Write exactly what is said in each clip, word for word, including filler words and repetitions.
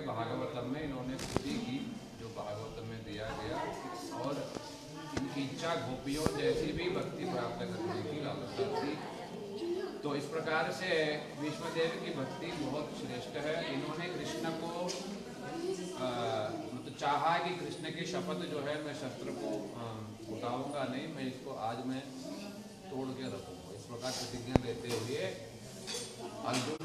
भागवतम में इन्होंने स्तुति की जो भागवतम में दिया गया, और इनकी इच्छा गोपियों जैसी भी भक्ति प्राप्त करने की लालसा थी। तो इस प्रकार से विष्णुदेव की भक्ति बहुत श्रेष्ठ है। इन्होंने कृष्ण को मतलब चाहा कि कृष्ण की शपथ जो है मैं शस्त्र को उठाऊंगा नहीं, मैं इसको आज मैं तोड़ के रखूंगा। इस प्रकार प्रतिज्ञा लेते हुए अर्जुन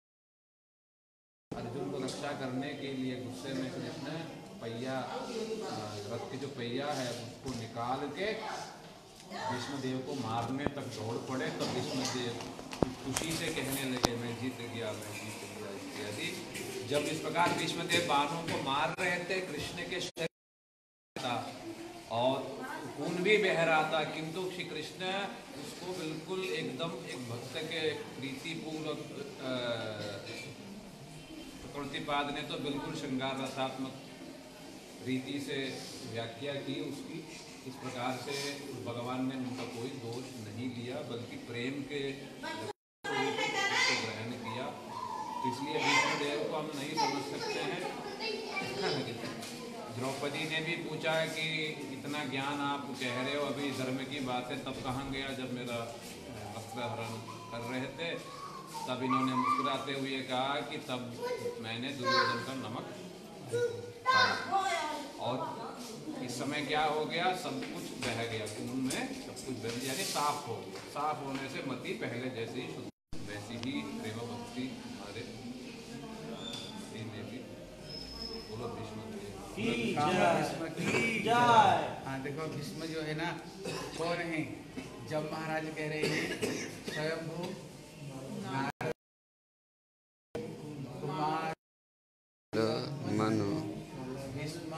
अर्जुन को रक्षा करने के लिए गुस्से में कृष्ण पहिया रथ की जो पहिया है उसको निकाल के विष्णुदेव को मारने तक दौड़ पड़े। तो विष्णुदेव खुशी से कहने लगे मैं जीत गया, मैं जीत गया इत्यादि। जब इस प्रकार विष्णुदेव बाणों को मार रहे थे, कृष्ण के शरीर था और खून भी बह रहा था, किंतु श्री कृष्ण उसको बिल्कुल एकदम एक भक्त के प्रीतिपूर्वक प्रकृतिपाद ने तो बिल्कुल श्रृंगार रसात्मक रीति से व्याख्या की उसकी। इस प्रकार से भगवान ने उनका कोई दोष नहीं लिया, बल्कि प्रेम के ग्रहण किया। इसलिए विष्णुदेव को हम नहीं समझ सकते हैं। द्रौपदी ने भी पूछा कि इतना ज्ञान आप कह रहे हो, अभी धर्म की बात है, तब कहाँ गया जब मेरा वस्त्र हरण कर रहे थे? तब इन्होंने मुस्कुराते हुए कहा कि तब मैंने दुर्योधन का नमक खाया, और इस समय क्या हो गया, सब कुछ बह गया, खून में सब कुछ बह गया, यानी साफ हो गया। साफ होने से मति पहले जैसे ही शुद्ध, वैसी ही प्रेम भक्ति हमारे में भी। बोलो भीष्म की जय। हाँ देखो, भीष्म जो है ना कौन है? जब महाराज कह रहे हैं स्वयंभू कुमार मनु भीष्म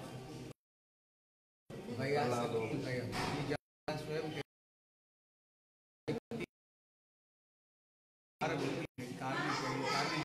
भैया स्वयं